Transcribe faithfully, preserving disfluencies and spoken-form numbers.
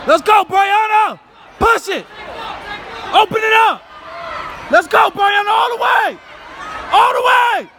Let's go, Bryonna. Push it. Open it up. Let's go, Bryonna, all the way. All the way.